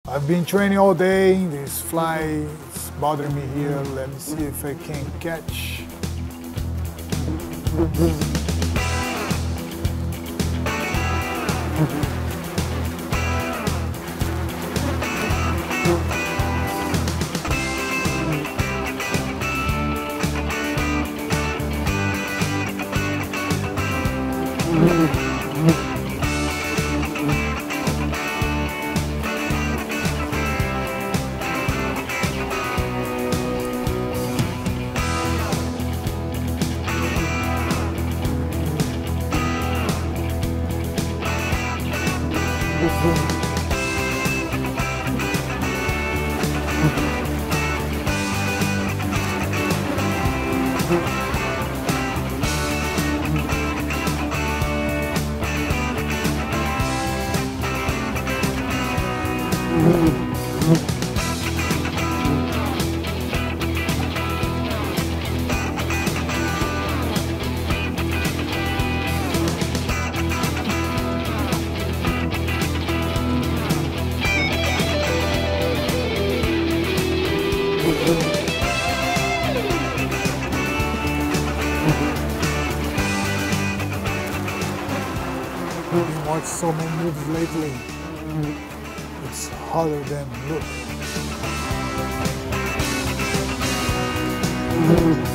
I've been training all day. This fly is bothering me here. Let me see if I can catch. I've been watching so many movies lately. It's harder than look.